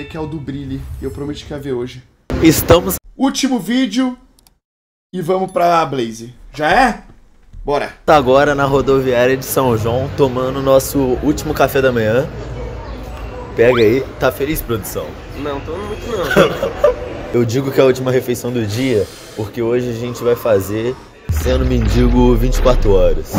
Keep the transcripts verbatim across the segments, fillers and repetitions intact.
que é o do Brilhe. E eu prometi que ia ver hoje. Estamos... Último vídeo. E vamos pra Blaze. Já é? Bora. Tá agora na rodoviária de São João, tomando o nosso último café da manhã. Pega aí. Tá feliz, produção? Não, tô muito não. Eu digo que é a última refeição do dia, porque hoje a gente vai fazer sendo mendigo vinte e quatro horas.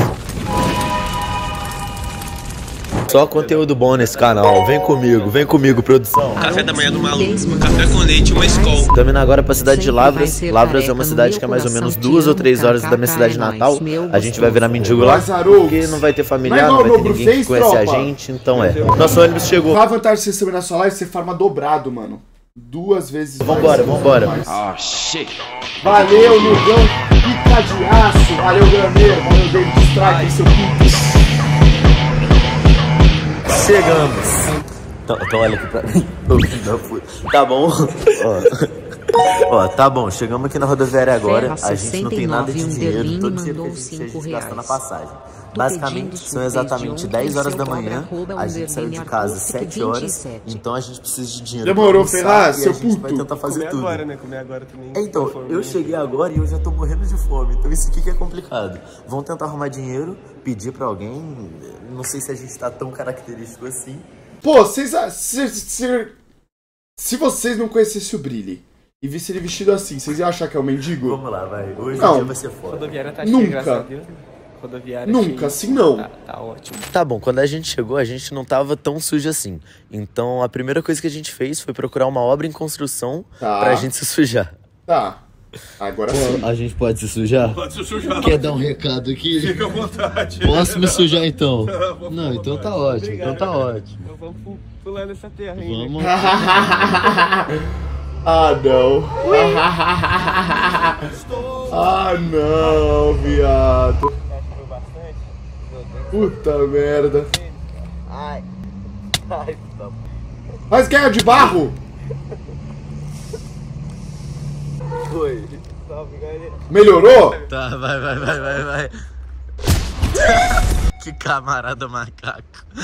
Só conteúdo bom nesse canal. Vem comigo, vem comigo, produção. Café da manhã do maluco. Café com leite e uma escola. Estamos indo agora pra cidade de Lavras. Lavras é uma cidade que é mais ou menos duas ou três horas da minha cidade natal. A gente vai virar mendigo lá, porque não vai ter familiar, não vai ter ninguém que conhece a gente, então é. Nosso ônibus chegou. Qual a vantagem de você receber na sua live? Você farma dobrado, mano. Duas vezes. Vambora, vambora. Oh, shit. Valeu, Lugão. Pica de aço. Valeu, Grameiro. Valeu, David Strike, seu pinto. Chegamos. Então, então olha aqui pra mim. Tá bom. Ó. Ó, tá bom. Chegamos aqui na rodoviária agora. A gente não tem nada de dinheiro. Todo dinheiro que a gente, a gente gasta na passagem. Basicamente, são exatamente dez horas da manhã. A gente saiu de casa às sete horas. Então a gente precisa de dinheiro. Demorou, Ferraz, seu puto. A gente vai tentar fazer tudo. Agora, né? Comer agora também. Então, eu cheguei agora e eu já tô morrendo de fome. Então isso aqui que é complicado. Vamos tentar arrumar dinheiro, pedir pra alguém. Não sei se a gente tá tão característico assim. Pô, vocês... Se, se, se vocês não conhecessem o Brilhe e vissem ele vestido assim, vocês iam achar que é um mendigo? Vamos lá, vai. Hoje não. o dia vai ser foda. Rodoviária tá Nunca. cheia, graças a Deus. Rodoviária Nunca, cheia. assim não. Tá, tá ótimo. Tá bom, quando a gente chegou, a gente não tava tão sujo assim. Então a primeira coisa que a gente fez foi procurar uma obra em construção tá. pra gente se sujar. Tá. Agora sim. A gente pode se sujar? Pode se sujar. Quer dar um recado aqui? Fica à vontade. Posso me sujar então? Não, então tá ótimo, então tá ótimo. Então vamos pulando essa terra aí. Vamos. Ah, não. Ah, não, viado. Puta merda. Ai. Ai, tá. Mas ganha de barro? Foi. Melhorou? Tá, vai, vai, vai, vai, vai. Que camarada macaco.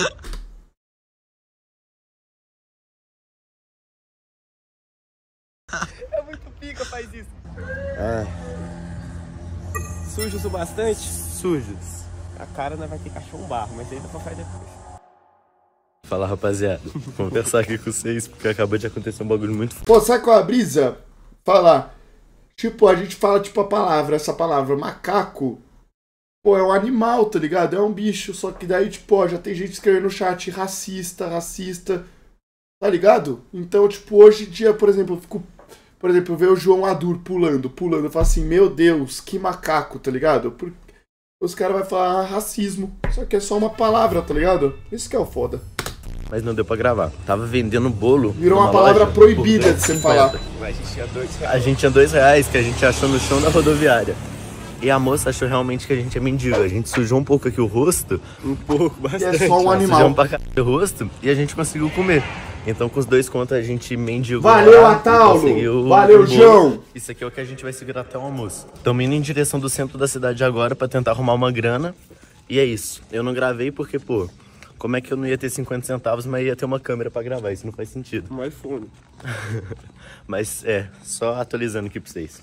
É muito pica, faz isso. É. Sujos o bastante? Sujos. A cara não vai ter cachorro um barro, mas aí dá pra fazer depois. Fala, rapaziada. Vou conversar aqui com vocês, porque acabou de acontecer um bagulho muito foda. Pô, sabe qual é a brisa? Fala. Tipo, a gente fala tipo a palavra, essa palavra, macaco. Pô, é um animal, tá ligado? É um bicho, só que daí, tipo, ó, já tem gente escrevendo no chat racista, racista. Tá ligado? Então, tipo, hoje em dia, por exemplo, eu fico... Por exemplo, eu vejo o João Adur pulando, pulando. Eu falo assim, meu Deus, que macaco, tá ligado? Porque os caras vão falar ah, racismo. Só que é só uma palavra, tá ligado? Isso que é o foda. Mas não deu pra gravar. Tava vendendo bolo. Virou uma palavra proibida de você falar. Mas a gente tinha dois reais. A gente tinha dois reais que a gente achou no chão da rodoviária. E a moça achou realmente que a gente é mendigo. A gente sujou um pouco aqui o rosto. Um pouco, bastante. E é só um animal. Sujamos pra caralho o rosto e a gente conseguiu comer. Então com os dois contos a gente mendigou. Valeu, Ataulo! Valeu, João! Isso aqui é o que a gente vai segurar até o almoço. Estamos indo em direção do centro da cidade agora pra tentar arrumar uma grana. E é isso. Eu não gravei porque, pô, como é que eu não ia ter cinquenta centavos, mas ia ter uma câmera pra gravar? Isso não faz sentido. Um iPhone. Mas é, só atualizando aqui pra vocês.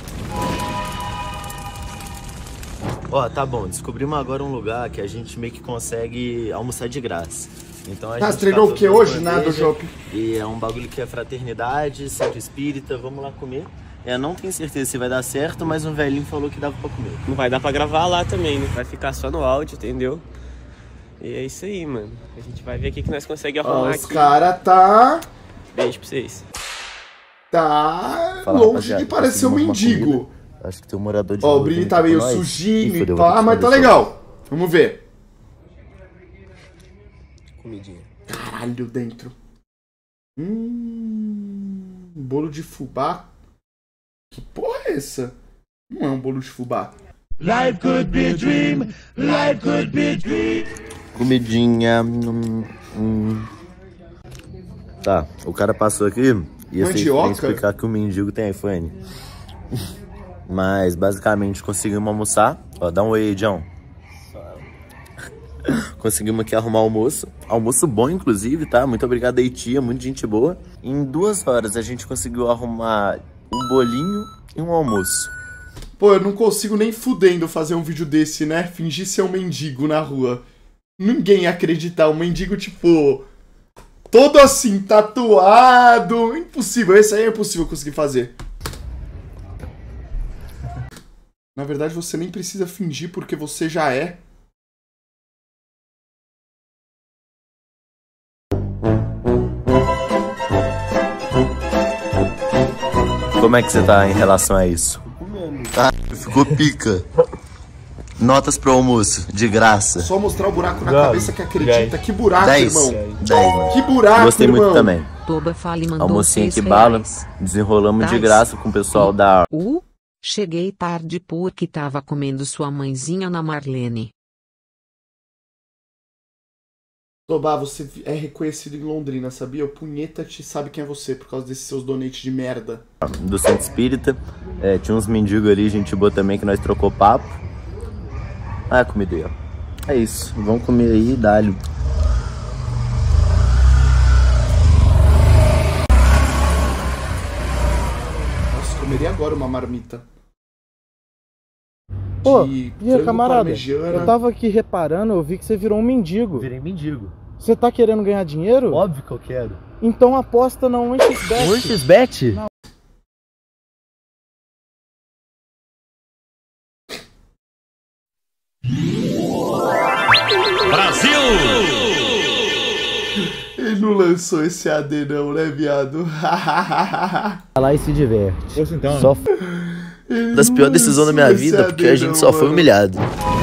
Ó, tá bom, descobrimos agora um lugar que a gente meio que consegue almoçar de graça. Então a Ah, gente você treinou o que hoje? bandeja, Nada, Jope. E é um bagulho que é fraternidade, centro espírita, vamos lá comer. É, não tenho certeza se vai dar certo, mas um velhinho falou que dava pra comer. Não vai dar pra gravar lá também, né? Vai ficar só no áudio, entendeu? E é isso aí, mano. A gente vai ver o que, que nós conseguimos arrumar Ó, aqui. os caras tá... Beijo pra vocês. Tá Fala, longe rapaziada, de parecer um conseguimos uma mendigo. comida. Acho que tem um morador de Ó, rua o Brilho vindo tá aqui meio com nós. sujinho Ih, e fodeu, pá, vou mas tá ter que legal. Vamos ver. Comidinha. Caralho, dentro. Hum... Bolo de fubá. Que porra é essa? Não é um bolo de fubá. Life could be a dream, life could be a dream. Comidinha. Hum, hum. Tá, o cara passou aqui e ia Mandioca? explicar que o mendigo tem iPhone. Mas basicamente conseguimos almoçar. Ó, dá um oi aí, John. Conseguimos aqui arrumar almoço. Almoço bom, inclusive, tá? Muito obrigado aí, tia. Muita gente boa. Em duas horas a gente conseguiu arrumar um bolinho e um almoço. Pô, eu não consigo nem fudendo fazer um vídeo desse, né? Fingir ser um mendigo na rua. Ninguém ia acreditar. Um mendigo, tipo... todo assim, tatuado. Impossível. Esse aí é impossível conseguir fazer. Na verdade, você nem precisa fingir porque você já é. Como é que você tá em relação a isso? Tá, ficou pica. Notas pro almoço, de graça. Só mostrar o buraco na cabeça que acredita. Que buraco, dez, irmão. dez, mano. Que buraco, Gostei irmão. muito também. Toba Fale mandou Almocinho aqui, seis bala. reais. Desenrolamos de dez. graça com o pessoal da... Uh, cheguei tarde porque tava comendo sua mãezinha na Marlene. Tobá, você é reconhecido em Londrina, sabia? O Punheta te sabe quem é você por causa desses seus donates de merda. Do Centro Espírita. É, tinha uns mendigos ali, gente boa também, que nós trocou papo. Ah, comida aí, ó. É isso. Vamos comer aí e dá-lhe. Nossa, comeria agora uma marmita. Pô, de e aí, camarada, parmegiana. eu tava aqui reparando, eu vi que você virou um mendigo. Virei mendigo. Você tá querendo ganhar dinheiro? Óbvio que eu quero. Então aposta na um x bet. um x bet? Não. Brasil! Ele não lançou esse A D não, né, viado? Vai lá e se diverte. Então. Só Ele Das não piores decisões da minha lançou esse vida, A D porque a gente não, só foi mano. humilhado.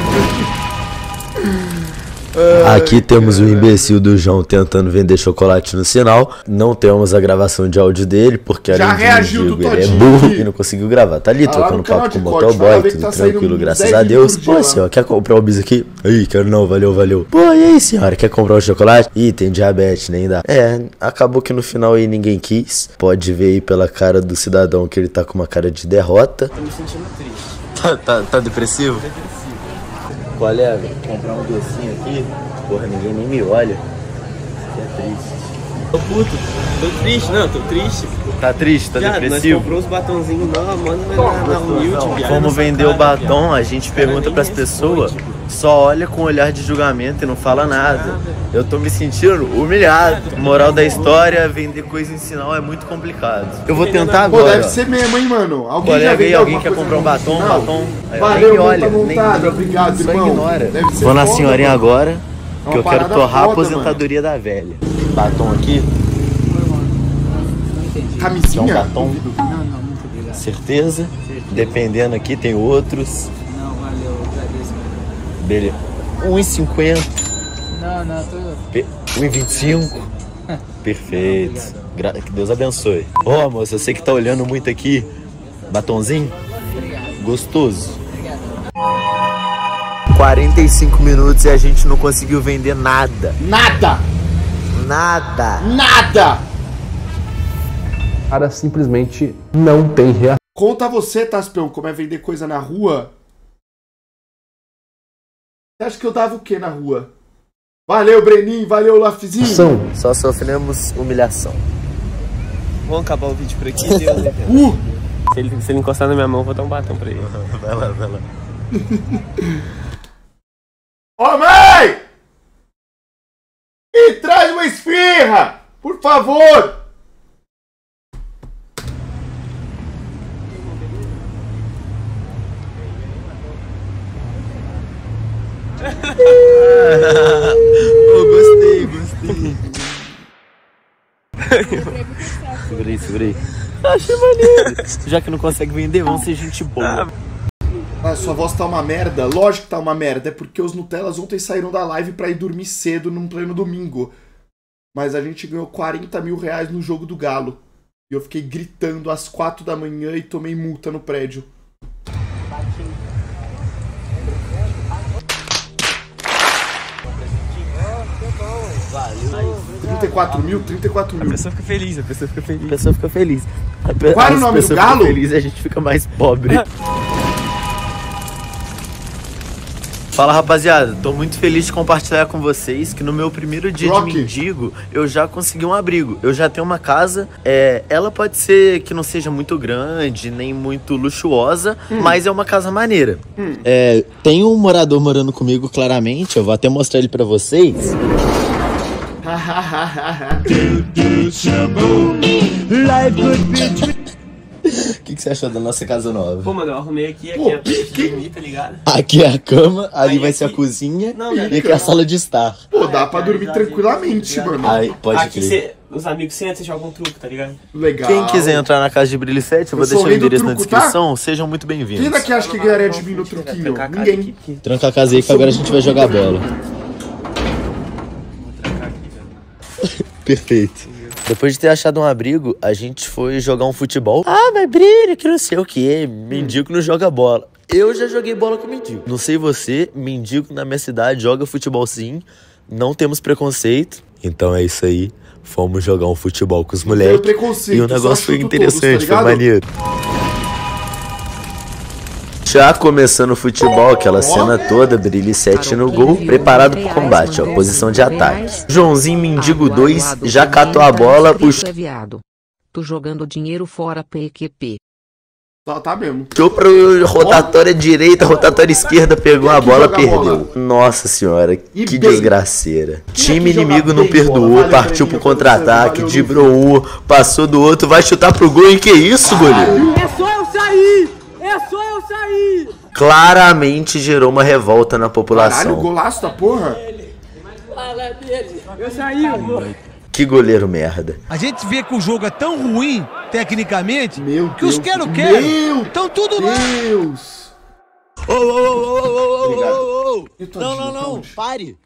Ai, Aqui temos o cara. imbecil do João tentando vender chocolate no sinal. Não temos a gravação de áudio dele, porque Já além de reagiu mendigo, do ele é Todinho burro aqui. e não conseguiu gravar. Tá ali Ah, lá trocando no canal papo com de o corte, motoboy, fala, vê que tudo tá saindo tranquilo, uns graças dez a Deus. vídeos por Pô, dia lá. senhor, quer comprar o bis aqui? Aí, quero não, valeu, valeu. Pô, e aí, senhora, quer comprar o chocolate? Ih, tem diabetes, nem dá. É, acabou que no final aí ninguém quis. Pode ver aí pela cara do cidadão que ele tá com uma cara de derrota. Tô me sentindo triste. Tá, tá, tá depressivo? Depressivo. Qual é, velho? Comprar um docinho aqui? Porra, ninguém nem me olha. Isso é triste. Tô puto. Tô triste, não, tô triste. Tá triste, tá Viado, nós depressivo? comprou os batonzinhos não, mano, na, na humilde, viado. Vamos Nossa vender cara, o batom, viado. a gente O cara pergunta nem pras responde, pessoas, tipo. só olha com olhar de julgamento e não fala nada. Eu tô me sentindo humilhado. Moral da história, vender coisa em sinal é muito complicado. Eu vou tentar Pô, agora. deve ó. ser mesmo, hein, mano? Alguém Colega já aí, vendeu alguém alguma quer coisa comprar um no batom, sinal? batom. Aí, Valeu, nem monta olha, nem- montada, nem- obrigado, só irmão. ignora. Deve ser Vou na foda, senhorinha mano. agora, É que uma eu quero parada torrar a foda, aposentadoria da velha. Batom aqui, é um Camisinha? batom. Não, não, muito obrigado. Certeza? Dependendo aqui, tem outros. Não, valeu, agradeço. Beleza. um e cinquenta. Não, não, tô... um e vinte e cinco. Perfeito. Gra que Deus abençoe. Ô, oh, moça, você que tá olhando muito aqui. Batonzinho? Gostoso. quarenta e cinco minutos e a gente não conseguiu vender nada. Nada! Nada. Nada! O cara simplesmente não tem reação. Conta você, Taspião, como é vender coisa na rua. Você acha que eu dava o que na rua? Valeu, Breninho, valeu, Lafizinho. Só sofremos humilhação. Vamos acabar o vídeo por aqui, deu, né, cara? Uh! Se ele, se ele encostar na minha mão, eu vou dar um batom pra ele. Vai lá, vai lá. Ô, mãe! Me traz uma esfirra! Por favor! Oh, gostei, gostei. Segura aí, segura aí. Achei maneiro. Já que não consegue vender, vamos ser gente boa. Ah, sua voz tá uma merda. Lógico que tá uma merda. É porque os Nutellas ontem saíram da live pra ir dormir cedo num pleno domingo. Mas a gente ganhou quarenta mil reais no jogo do Galo. E eu fiquei gritando às quatro da manhã e tomei multa no prédio. trinta e quatro mil? trinta e quatro A mil. pessoa fica feliz, a pessoa fica feliz. A pessoa fica feliz. A pe Qual era o as nome do pessoas galo? ficam felizes e a gente fica mais pobre. Fala, rapaziada, tô muito feliz de compartilhar com vocês que no meu primeiro dia Rock. de mendigo eu já consegui um abrigo. Eu já tenho uma casa, é, ela pode ser que não seja muito grande, nem muito luxuosa, hum. mas é uma casa maneira. Hum. É, tem um morador morando comigo, claramente, eu vou até mostrar ele pra vocês. O que, que você achou da nossa casa nova? Pô, mano, eu arrumei aqui, aqui Pô, é a que, que... dormir, tá ligado? Aqui é a cama, ali Aí vai aqui... ser a cozinha não, e aqui é a sala de estar. Pô, dá pra dormir tranquilamente, mano. Aí, pode aqui crer. cê, os amigos sentam, você joga um truco, tá ligado? Legal. Quem quiser entrar na casa de Brilho sete, eu vou Eu deixar o endereço truco, na descrição, tá? Sejam muito bem-vindos. Quem daqui acha que ganharia de mim no truquinho? Ninguém. Tranca a casa aí que agora a gente vai jogar bola. Perfeito. Depois de ter achado um abrigo, a gente foi jogar um futebol. Ah, mas Brilho, que não sei o que. Mendigo não joga bola. Eu já joguei bola com mendigo. Não sei você, mendigo na minha cidade joga futebol sim. Não temos preconceito. Então é isso aí. Fomos jogar um futebol com os moleques. E o negócio foi interessante, todos, tá foi maneiro. Já começando o futebol, aquela cena toda, Brilho sete no gol, preparado pro combate, ó, posição de ataque. Joãozinho Mendigo dois já catou a bola, puxou. Tô jogando dinheiro fora P Q P. Tá, tá mesmo. Puxou pro rotatória direita, rotatória esquerda, pegou a bola, perdeu. Nossa senhora, que desgraceira. Time inimigo não perdoou, partiu pro contra-ataque, driblou um, passou do outro, vai chutar pro gol e que isso, goleiro? É só eu sair! É só eu sair! Claramente gerou uma revolta na população. Caralho, golaço da porra. Fala dele. Eu saí, amor. Que goleiro merda. A gente vê que o jogo é tão ruim, tecnicamente, meu que Deus, os quero quero. Então tudo lá. Deus. Ô, ô, ô, ô, ô, ô, não, não, não, pare.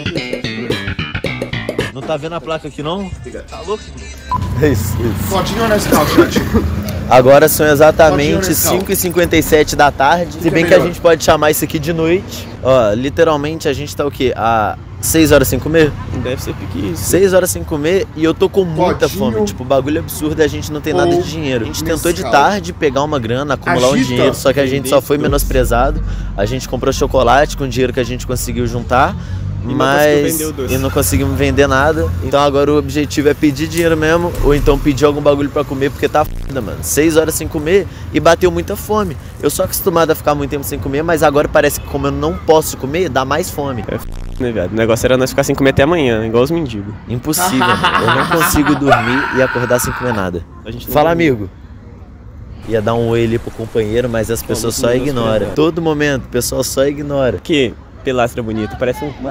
Não tá vendo a placa aqui, não? Tá louco? É isso, isso. Fotinho nesse carro, chat. Agora são exatamente cinco e cinquenta e sete da tarde. Se bem que a gente pode chamar isso aqui de noite. Ó, literalmente a gente tá o quê? A seis horas sem comer? Deve ser pique isso. seis horas sem comer e eu tô com muita Podinho. fome. Tipo, bagulho absurdo e a gente não tem nada de dinheiro. A gente tentou de Mescal. tarde pegar uma grana, acumular um Agita. dinheiro, só que a gente só foi menosprezado. A gente comprou chocolate com o dinheiro que a gente conseguiu juntar. E mas não e não conseguimos vender nada. Então agora o objetivo é pedir dinheiro mesmo, ou então pedir algum bagulho pra comer, porque tá foda, mano. Seis horas sem comer e bateu muita fome. Eu sou acostumado a ficar muito tempo sem comer, mas agora parece que como eu não posso comer, dá mais fome. É f... né, viado? O negócio era nós ficar sem comer até amanhã, igual os mendigos. Impossível, mano. Eu não consigo dormir e acordar sem comer nada. A gente Fala, não... amigo. Ia dar um oi ali pro companheiro, mas as pessoas só ignoram. Todo momento, o pessoal só ignora. Que pilastra bonita, parece um...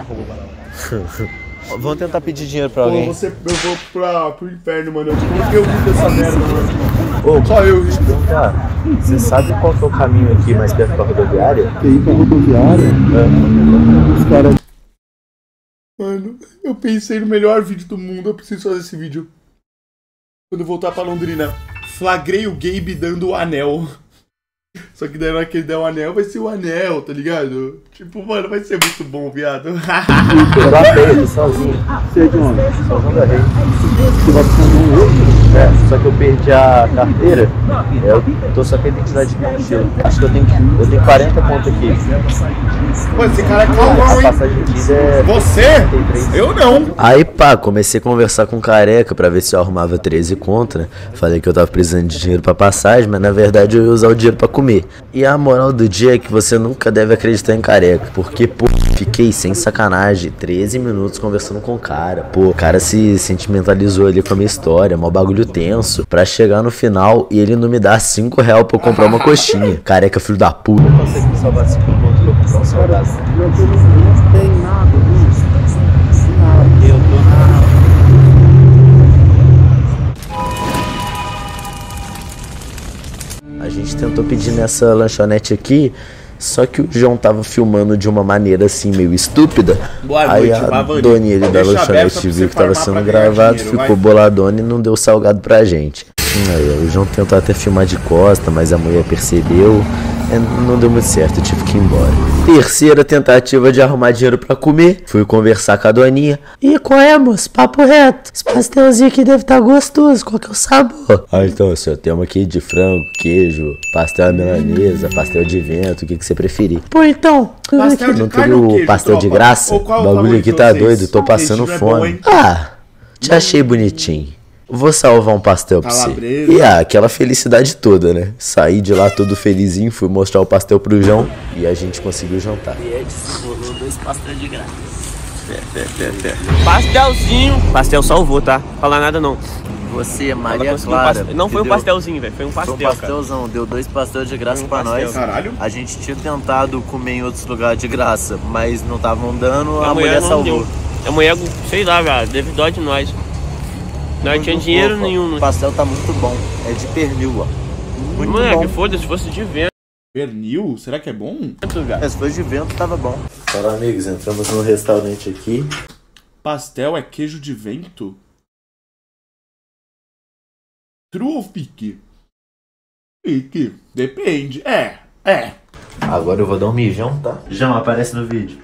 Vamos tentar pedir dinheiro pra alguém. Pô, você, eu vou pra, pro inferno, mano. Eu coloquei o vídeo dessa merda, mano. Ô, só eu. Tá. Você sabe qual que é o caminho aqui mais perto da rodoviária? Tem pra rodoviária? É. Os caras... Mano, eu pensei no melhor vídeo do mundo. Eu preciso fazer esse vídeo. Quando eu voltar pra Londrina. Flagrei o Gabe dando o anel. Só que daí na hora que ele der o anel, vai ser o anel, tá ligado? Tipo, mano, vai ser muito bom, viado. Eu batei, tô sozinho. Sei de onde? Sozinho da rede. Você vai precisar de um outro? É, só que eu perdi a carteira. Eu tô só com a identidade de mochila. Acho que eu tenho, eu tenho quarenta pontos aqui. Pô, esse cara é calmão, A hein? passagem de é Você? Eu não. Aí pá, comecei a conversar com o careca pra ver se eu arrumava treze conto, né? Falei que eu tava precisando de dinheiro pra passagem, mas na verdade eu ia usar o dinheiro pra comer. E a moral do dia é que você nunca deve acreditar em careca. Porque, pô, fiquei sem sacanagem treze minutos conversando com o cara. Pô, o cara se sentimentalizou ali com a minha história, mó bagulho tenso. Pra chegar no final e ele não me dar cinco reais pra eu comprar uma coxinha. Careca, filho da puta. Eu consegui salvar cinco pontos pra eu comprar um salgado. Não tem nada, viu? Eu tô... A gente tentou pedir nessa lanchonete aqui, só que o João tava filmando de uma maneira assim meio estúpida. Boa Aí noite, a Bavani. Doniele da Deixa lanchonete aberto pra viu você que tava farmar sendo pra ganhar gravado, dinheiro, ficou vai. boladona e não deu salgado pra gente. Aí, o João tentou até filmar de costa, mas a mulher percebeu. É, não deu muito certo, eu tive que ir embora. Terceira tentativa de arrumar dinheiro pra comer. Fui conversar com a doninha. E qual é, moço? Papo reto. Esse pastelzinho aqui deve estar gostoso. Qual que é o sabor? Ah, então, senhor, temos aqui de frango, queijo, pastel à milanesa, pastel de vento, o que, que você preferir. Pô, então, pastel de não carne teve ou o queijo, pastel tropa? de graça? Ou O qual bagulho o aqui de tá vocês? doido, tô passando Queijo fome. não é bom, hein? Ah, te achei bonitinho. Vou salvar um pastel pra você. Calabresa. E ah, aquela felicidade toda, né? Saí de lá todo felizinho, fui mostrar o pastel pro João e a gente conseguiu jantar. E Edson rolou dois pastéis de graça. É, é, é, é. Pastelzinho. Pastel salvou, tá? Falar nada não. Você, Maria Um Clara. pastel... Não foi um deu... pastelzinho, velho. Foi um pastel, Foi um pastelzão, cara. Deu dois pastéis de graça um pra pastel. Nós. Caralho. A gente tinha tentado comer em outros lugares de graça, mas não estavam dando, a, a mulher, mulher salvou. Deu. A mulher, sei lá, velho, teve dó de nós. Não tinha dinheiro fofa. nenhum. O pastel tá muito bom. É de pernil, ó. Muito Moleque, bom. foda-se, se fosse de vento. Pernil? Será que é bom? É, se fosse de vento, tava bom. Fala, amigos, entramos no restaurante aqui. Pastel é queijo de vento? True ou fake? Fake. Depende. É, é. Agora eu vou dar um mijão, tá? João, aparece no vídeo.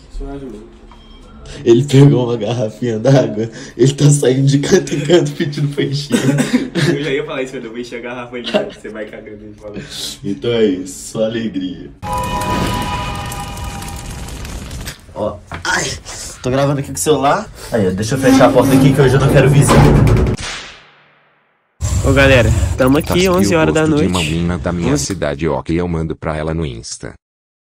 Ele pegou uma garrafinha d'água, ele tá saindo de canto em canto pedindo pra encher. Eu já ia falar isso, eu vou encher a garrafa ali, você vai cagando e falando. Então é isso, só alegria. Ó, ai, tô gravando aqui com o celular. Aí, ó, deixa eu fechar a porta aqui que hoje eu não quero vizinho. Ô galera, tamo aqui, onze horas da noite. De uma mina da minha cidade, ok, eu mando pra ela no Insta.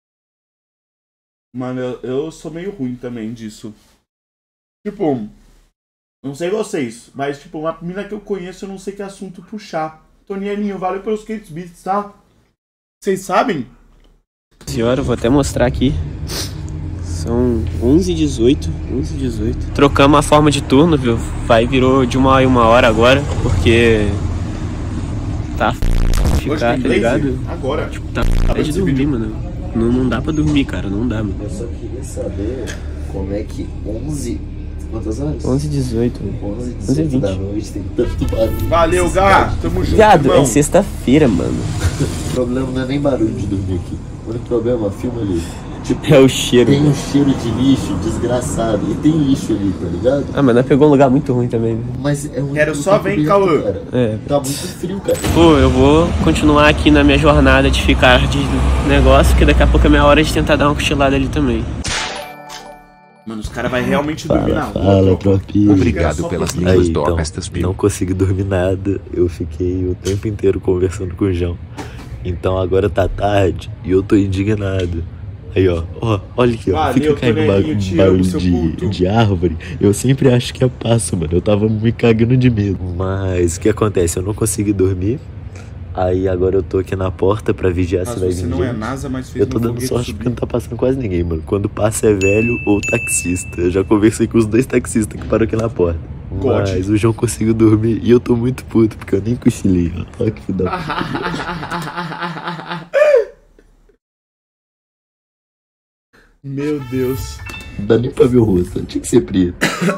Mano, eu, eu sou meio ruim também disso. Tipo, não sei vocês, mas tipo, uma mina que eu conheço, eu não sei que assunto puxar. Tonielinho, valeu pelos quinhentos bits, tá? Vocês sabem? Senhora, eu vou até mostrar aqui. São onze e dezoito, onze e dezoito. Trocamos a forma de turno, viu? Vai, virou de uma hora em uma hora agora, porque... Tá f... ficar, tá ligado? Agora. Tipo, tá f... de dormir, mano. Não, não dá pra dormir, cara, não dá, mano. Eu só queria saber como é que onze... Quantas horas? onze e dezoito. onze e vinte. Da noite, tem tanto barulho. Valeu, Gá! Tamo junto, Viado, irmão. é sexta-feira, mano. O problema não é nem barulho de dormir aqui. O único problema, filma ali. Tipo, é o cheiro. Tem um cheiro de lixo desgraçado. E tem lixo ali, tá ligado? Ah, mas nós pegou um lugar muito ruim também. Mas é um... Quero só ver, Cauã. É. Tá muito frio, cara. Pô, eu vou continuar aqui na minha jornada de ficar de negócio, que daqui a pouco é minha hora de tentar dar uma cochilada ali também. Mano, os caras vão realmente dormir na rua. Fala, tropinha. Obrigado pelas línguas dormestas, Pio. Não consegui dormir nada. Eu fiquei o tempo inteiro conversando com o João. Então agora tá tarde e eu tô indignado. Aí, ó, ó, olha aqui, ó. Valeu, fica caindo barulho de, de árvore. Eu sempre acho que é passo, mano. Eu tava me cagando de medo. Mas o que acontece? Eu não consegui dormir. Aí agora eu tô aqui na porta pra vigiar se vai vir gente. Não é NASA, mas fez eu tô dando sorte porque não tá passando quase ninguém, mano. Quando passa é velho ou taxista. Eu já conversei com os dois taxistas que param aqui na porta. God. Mas o João conseguiu dormir e eu tô muito puto porque eu nem cochilei. Olha que filho da Meu Deus. Não dá nem pra ver o rosto, tinha que ser preto.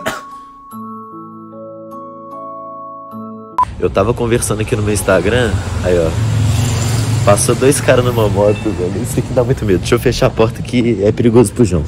Eu tava conversando aqui no meu Instagram, aí ó, passou dois caras numa moto, velho, isso aqui dá muito medo. Deixa eu fechar a porta que é perigoso pro João.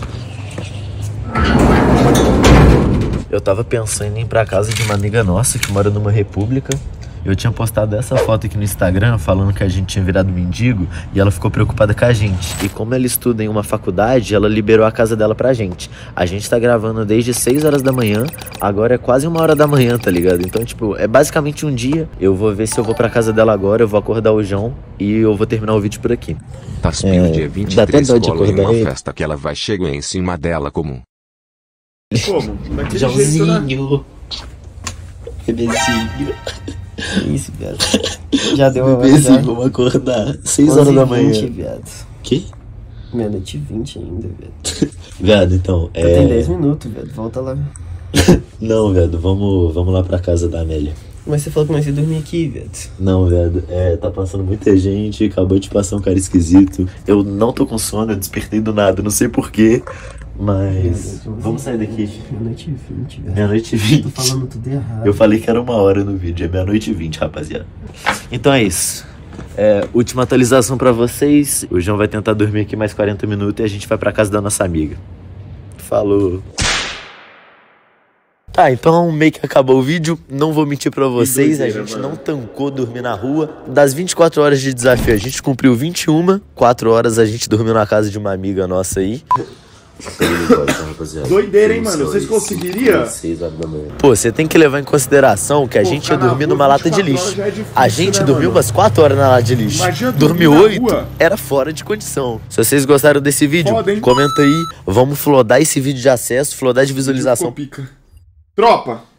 Eu tava pensando em ir pra casa de uma amiga nossa que mora numa república. Eu tinha postado essa foto aqui no Instagram falando que a gente tinha virado mendigo e ela ficou preocupada com a gente. E como ela estuda em uma faculdade, ela liberou a casa dela pra gente. A gente tá gravando desde seis horas da manhã, agora é quase uma hora da manhã, tá ligado? Então, tipo, é basicamente um dia. Eu vou ver se eu vou pra casa dela agora, eu vou acordar o João e eu vou terminar o vídeo por aqui. Taspinho, é, dia vinte e três, cola em uma ele. festa que ela vai chegar em cima dela como... Como? Joãozinho. Bebezinho. Isso, viado. Já deu uma Bebezinho, vamos acordar. seis horas da manhã. vinte, viado. Que? Meia-noite e vinte ainda, viado. Viado, então, é... Tem dez minutos, viado. Volta lá. Não, viado, vamos, vamos lá pra casa da Amélia. Mas você falou que nós ia dormir aqui, viado. Não, viado, é, tá passando muita gente, acabou de passar um cara esquisito. Eu não tô com sono, eu despertei do nada, não sei porquê. Mas viado, vamos sair daqui. Meia-noite e vinte, velho. Meia-noite e vinte. Tô falando tudo errado. Eu falei que era uma hora no vídeo, é meia-noite e vinte, rapaziada. Então é isso. É, última atualização pra vocês. O João vai tentar dormir aqui mais quarenta minutos e a gente vai pra casa da nossa amiga. Falou. Tá, então meio que acabou o vídeo. Não vou mentir pra vocês, a gente não tancou dormir na rua. Das vinte e quatro horas de desafio, a gente cumpriu vinte e uma. quatro horas a gente dormiu na casa de uma amiga nossa aí. Doideira, hein, mano? Vocês conseguiriam? Pô, você tem que levar em consideração que a Pô, gente ia dormir numa lata de lixo. É difícil, a gente né, dormiu mano? umas quatro horas na lata de lixo. Dormiu oito, era fora de condição. Se vocês gostaram desse vídeo, Foda, comenta aí. Vamos flodar esse vídeo de acesso, flodar de visualização. Tropa!